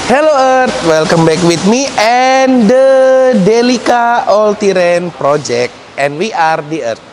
Hello Earth, welcome back with me and the Delica All-Terrain Project, and we are the Earth.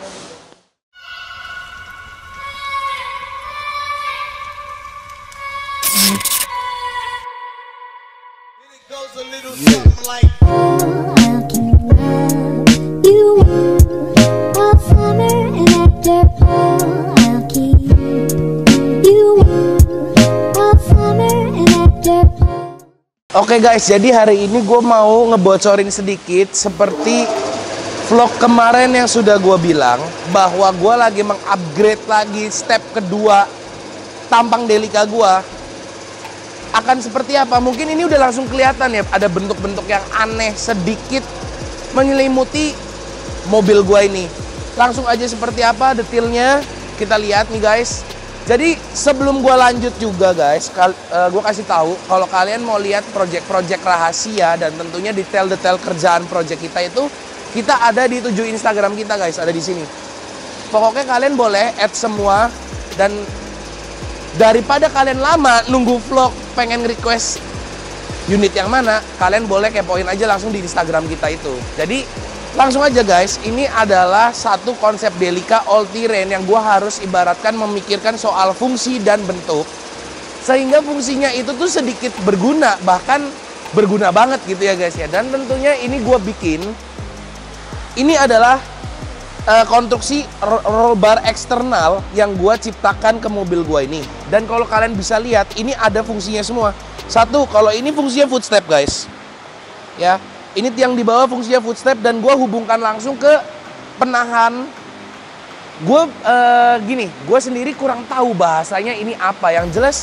Oke guys, jadi hari ini gue mau ngebocorin sedikit seperti vlog kemarin yang sudah gue bilang, bahwa gue lagi mengupgrade lagi step kedua tampang Delica gue. Akan seperti apa? Mungkin ini udah langsung kelihatan ya, ada bentuk-bentuk yang aneh sedikit menyelimuti mobil gue ini. Langsung aja seperti apa detailnya kita lihat nih guys. Jadi sebelum gue lanjut juga guys, gue kasih tahu kalau kalian mau lihat project-project rahasia dan tentunya detail-detail kerjaan project kita itu, kita ada di 7 Instagram kita guys, ada di sini. Pokoknya kalian boleh add semua, dan daripada kalian lama nunggu vlog pengen request unit yang mana, kalian boleh kepoin aja langsung di Instagram kita itu. Jadi langsung aja guys, ini adalah satu konsep Delica All-Terrain yang gue harus ibaratkan memikirkan soal fungsi dan bentuk, sehingga fungsinya itu tuh sedikit berguna, bahkan berguna banget gitu ya guys ya. Dan tentunya ini gue bikin, ini adalah konstruksi roll bar eksternal yang gue ciptakan ke mobil gue ini. Dan kalau kalian bisa lihat, ini ada fungsinya semua. Satu, kalau ini fungsinya footstep guys, ya. Ini tiang di bawah fungsinya footstep, dan gue hubungkan langsung ke penahan. Gue sendiri kurang tahu bahasanya ini apa. Yang jelas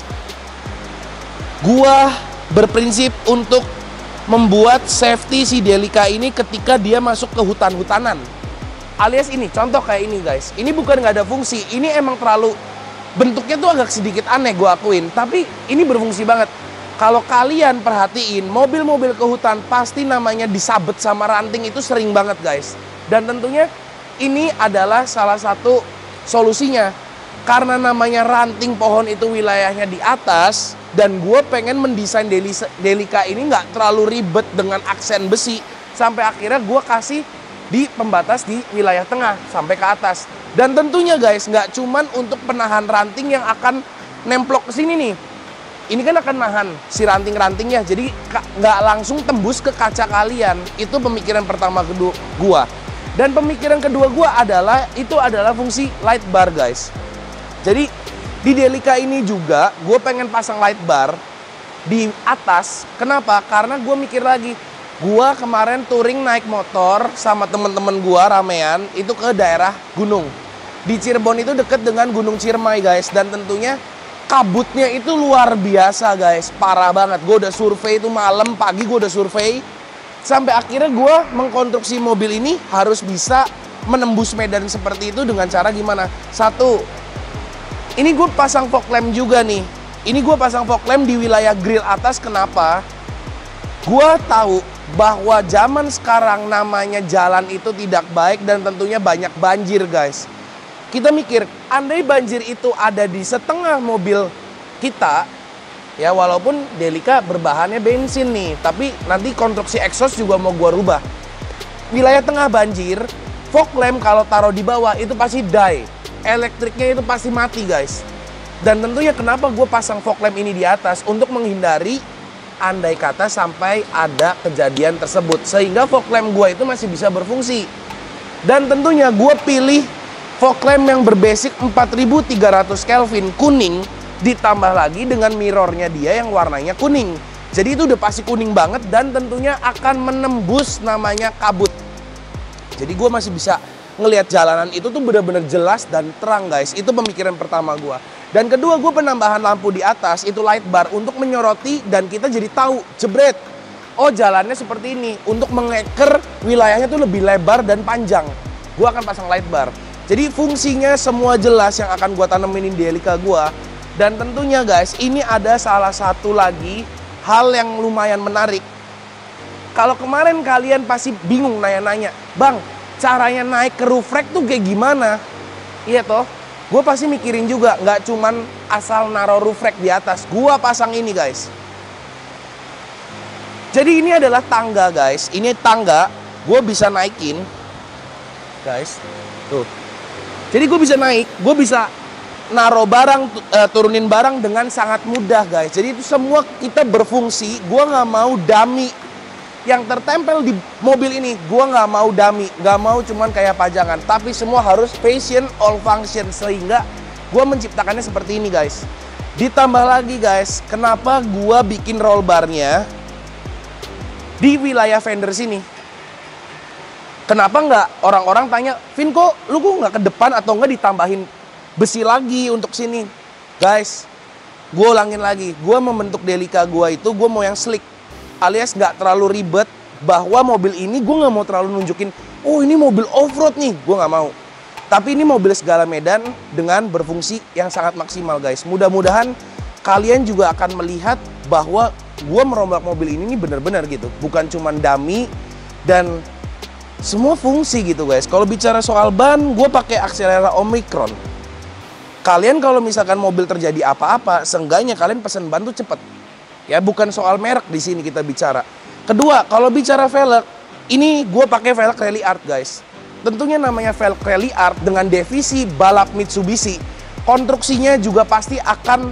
gue berprinsip untuk membuat safety si Delica ini ketika dia masuk ke hutan-hutanan. Alias ini, contoh kayak ini guys. Ini bukan nggak ada fungsi, ini emang terlalu, bentuknya tuh agak sedikit aneh gue akuin. Tapi ini berfungsi banget. Kalau kalian perhatiin, mobil-mobil ke hutan pasti namanya disabet sama ranting, itu sering banget guys. Dan tentunya ini adalah salah satu solusinya. Karena namanya ranting pohon itu wilayahnya di atas, dan gue pengen mendesain Delica ini nggak terlalu ribet dengan aksen besi. Sampai akhirnya gue kasih di pembatas di wilayah tengah sampai ke atas. Dan tentunya guys, nggak cuman untuk penahan ranting yang akan nemplok ke sini nih. Ini kan akan nahan si ranting-rantingnya, jadi nggak langsung tembus ke kaca kalian. Itu pemikiran pertama kedua gua. Dan pemikiran kedua gua adalah, itu adalah fungsi light bar guys. Jadi di Delica ini juga gue pengen pasang light bar di atas. Kenapa? Karena gue mikir lagi, gua kemarin touring naik motor sama temen-temen gua ramean itu ke daerah gunung. Di Cirebon itu deket dengan Gunung Ciremai guys, dan tentunya kabutnya itu luar biasa guys, parah banget. Gue udah survei itu malam, pagi gue udah survei. Sampai akhirnya gue mengkonstruksi mobil ini harus bisa menembus medan seperti itu dengan cara gimana? Satu, ini gue pasang fog lamp juga nih. Ini gue pasang fog lamp di wilayah grill atas, kenapa? Gue tahu bahwa zaman sekarang namanya jalan itu tidak baik dan tentunya banyak banjir guys. Kita mikir, andai banjir itu ada di setengah mobil kita, ya walaupun Delica berbahannya bensin nih, tapi nanti konstruksi exhaust juga mau gua rubah. Wilayah tengah banjir, fog lamp kalau taruh di bawah itu pasti die. Elektriknya itu pasti mati guys. Dan tentunya kenapa gue pasang fog lamp ini di atas, untuk menghindari andai kata sampai ada kejadian tersebut, sehingga fog lamp gue itu masih bisa berfungsi. Dan tentunya gue pilih fog lamp yang berbasic 4300 Kelvin kuning, ditambah lagi dengan mirrornya dia yang warnanya kuning. Jadi itu udah pasti kuning banget, dan tentunya akan menembus namanya kabut. Jadi gue masih bisa ngelihat jalanan itu tuh bener-bener jelas dan terang guys. Itu pemikiran pertama gue. Dan kedua, gue penambahan lampu di atas itu light bar untuk menyoroti, dan kita jadi tahu jebret, oh jalannya seperti ini. Untuk mengeker wilayahnya tuh lebih lebar dan panjang, gue akan pasang light bar. Jadi fungsinya semua jelas yang akan gue tanemin di Delica gue. Dan tentunya guys, ini ada salah satu lagi hal yang lumayan menarik. Kalau kemarin kalian pasti bingung nanya-nanya, Bang, caranya naik ke roof rack tuh kayak gimana? Iya toh, gue pasti mikirin juga, nggak cuman asal naruh roof rack di atas. Gue pasang ini guys. Jadi ini adalah tangga guys, ini tangga, gue bisa naikin, guys, tuh. Jadi gue bisa naik, gue bisa naruh barang, turunin barang dengan sangat mudah guys. Jadi itu semua kita berfungsi, gue nggak mau dummy yang tertempel di mobil ini, gue nggak mau dummy, nggak mau cuman kayak pajangan, tapi semua harus fashion all function, sehingga gue menciptakannya seperti ini guys. Ditambah lagi guys, kenapa gue bikin roll barnya di wilayah fender sini? Kenapa nggak orang-orang tanya, Vin kok lu nggak ke depan atau nggak ditambahin besi lagi untuk sini? Guys, gue ulangin lagi, gue membentuk Delica gue itu gue mau yang slick, alias nggak terlalu ribet, bahwa mobil ini gue nggak mau terlalu nunjukin, oh ini mobil off-road nih, gue nggak mau. Tapi ini mobil segala medan dengan berfungsi yang sangat maksimal guys. Mudah-mudahan kalian juga akan melihat bahwa gue merombak mobil ini bener-bener gitu, bukan cuman dummy dan semua fungsi gitu guys. Kalau bicara soal ban, gue pakai Accelera Omicron. Kalian kalau misalkan mobil terjadi apa-apa, seenggaknya kalian pesen ban tuh cepet. Ya bukan soal merek di sini kita bicara. Kedua, kalau bicara velg, ini gue pakai velg Rally Art guys. Tentunya namanya velg Rally Art dengan divisi balap Mitsubishi, konstruksinya juga pasti akan,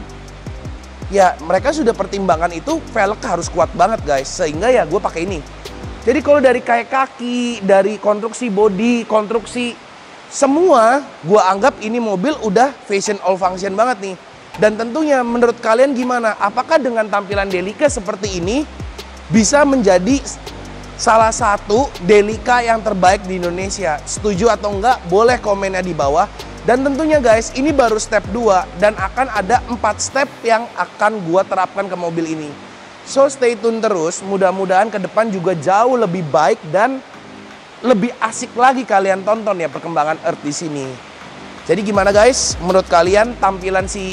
ya mereka sudah pertimbangkan itu velg harus kuat banget guys, sehingga ya gue pakai ini. Jadi kalau dari kayak kaki, dari konstruksi body, konstruksi semua, gue anggap ini mobil udah fashion all function banget nih. Dan tentunya menurut kalian gimana? Apakah dengan tampilan Delica seperti ini bisa menjadi salah satu Delica yang terbaik di Indonesia? Setuju atau enggak? Boleh komennya di bawah. Dan tentunya guys, ini baru step 2 dan akan ada 4 step yang akan gue terapkan ke mobil ini. So stay tune terus, mudah-mudahan ke depan juga jauh lebih baik dan lebih asik lagi kalian tonton ya perkembangan Earth di sini. Jadi gimana guys, menurut kalian tampilan si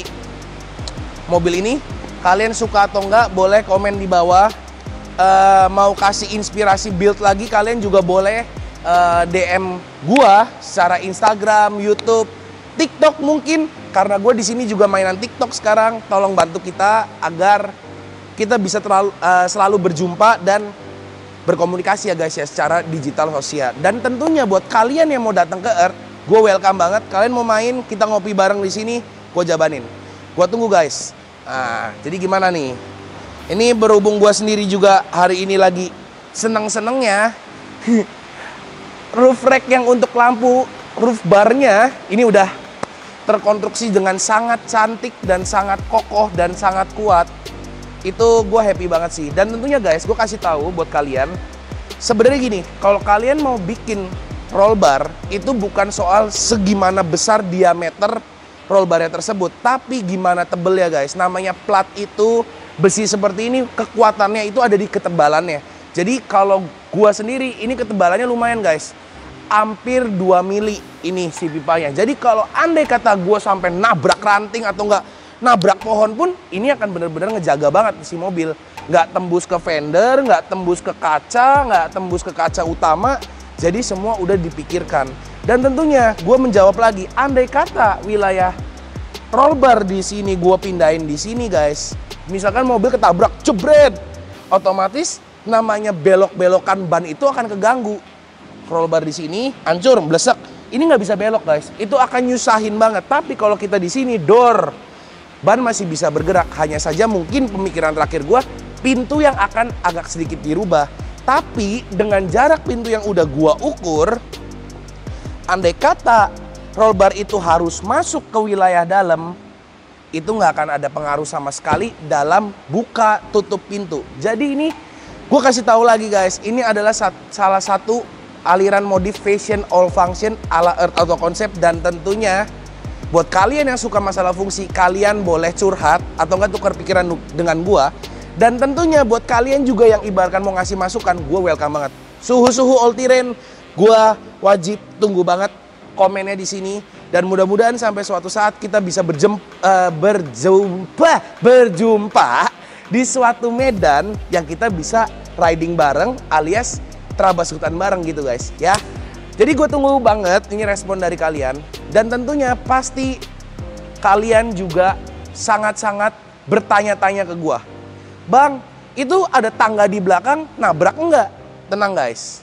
mobil ini? Kalian suka atau enggak? Boleh komen di bawah. Mau kasih inspirasi build lagi, kalian juga boleh DM gua secara Instagram, YouTube, TikTok mungkin, karena gue di sini juga mainan TikTok sekarang. Tolong bantu kita agar kita bisa selalu berjumpa dan berkomunikasi ya guys ya secara digital sosial. Dan tentunya buat kalian yang mau datang ke Earth, gue welcome banget. Kalian mau main, kita ngopi bareng di sini, gue jabanin. Gue tunggu guys. Nah, jadi gimana nih? Ini berhubung gue sendiri juga hari ini lagi seneng-senengnya. Roof rack yang untuk lampu roof barnya ini udah terkonstruksi dengan sangat cantik dan sangat kokoh dan sangat kuat. Itu gue happy banget sih. Dan tentunya guys, gue kasih tahu buat kalian, sebenarnya gini, kalau kalian mau bikin roll bar, itu bukan soal segimana besar diameter roll barnya tersebut, tapi gimana tebel ya guys. Namanya plat itu, besi seperti ini, kekuatannya itu ada di ketebalannya. Jadi kalau gue sendiri, ini ketebalannya lumayan guys, hampir 2 mili ini si pipanya. Jadi kalau andai kata gue sampai nabrak ranting atau enggak nabrak pohon pun, ini akan benar-benar ngejaga banget si mobil. Nggak tembus ke fender, nggak tembus ke kaca, nggak tembus ke kaca utama. Jadi semua udah dipikirkan. Dan tentunya gue menjawab lagi, andai kata wilayah roll bar di sini gue pindahin di sini guys, misalkan mobil ketabrak, jebret, otomatis namanya belok-belokan ban itu akan keganggu. Roll bar di sini hancur, blesek. Ini nggak bisa belok guys, itu akan nyusahin banget. Tapi kalau kita di sini door, ban masih bisa bergerak. Hanya saja mungkin pemikiran terakhir gue, pintu yang akan agak sedikit dirubah. Tapi dengan jarak pintu yang udah gue ukur, andai kata roll bar itu harus masuk ke wilayah dalam, itu nggak akan ada pengaruh sama sekali dalam buka tutup pintu. Jadi ini gue kasih tahu lagi guys, ini adalah salah satu aliran modif fashion all function ala Earth Auto Concept. Dan tentunya buat kalian yang suka masalah fungsi, kalian boleh curhat atau nggak tukar pikiran dengan gua. Dan tentunya buat kalian juga yang ibaratkan mau ngasih masukan, gua welcome banget. Suhu-suhu all terrain, gua wajib tunggu banget komennya di sini. Dan mudah-mudahan sampai suatu saat kita bisa berjumpa di suatu medan yang kita bisa riding bareng alias terabas hutan bareng gitu guys ya. Jadi gue tunggu banget ini respon dari kalian. Dan tentunya pasti kalian juga sangat-sangat bertanya-tanya ke gue, Bang, Itu ada tangga di belakang, nabrak enggak? Tenang guys.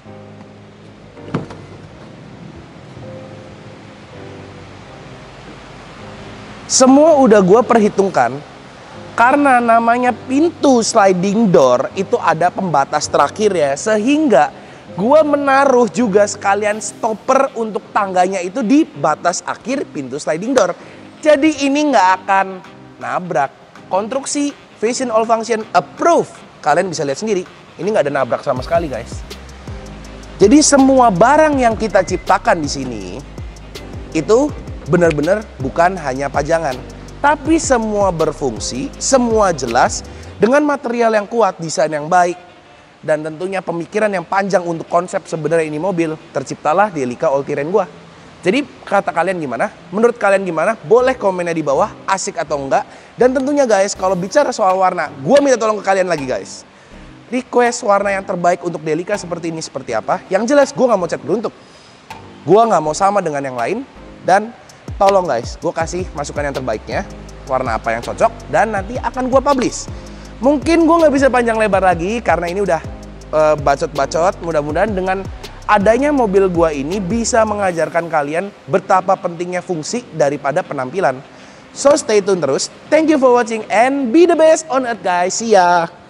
Semua udah gue perhitungkan, karena namanya pintu sliding door itu ada pembatas terakhir ya, sehingga gue menaruh juga sekalian stopper untuk tangganya itu di batas akhir pintu sliding door. Jadi ini nggak akan nabrak. Konstruksi Vision All Function Approved. Kalian bisa lihat sendiri, ini nggak ada nabrak sama sekali guys. Jadi semua barang yang kita ciptakan di sini itu benar-benar bukan hanya pajangan, tapi semua berfungsi, semua jelas, dengan material yang kuat, desain yang baik, dan tentunya pemikiran yang panjang untuk konsep sebenarnya ini mobil. Terciptalah Delica All Terrain gua. Jadi kata kalian gimana? Menurut kalian gimana? Boleh komennya di bawah, asik atau enggak. Dan tentunya guys, kalau bicara soal warna, gua minta tolong ke kalian lagi guys. Request warna yang terbaik untuk Delica seperti ini seperti apa? Yang jelas gua nggak mau cat beruntuk. Gua nggak mau sama dengan yang lain. Dan tolong guys, gue kasih masukan yang terbaiknya, warna apa yang cocok, dan nanti akan gue publish. Mungkin gue nggak bisa panjang lebar lagi, karena ini udah bacot-bacot. Mudah-mudahan dengan adanya mobil gue ini bisa mengajarkan kalian betapa pentingnya fungsi daripada penampilan. So stay tune terus. Thank you for watching and be the best on earth guys. See ya!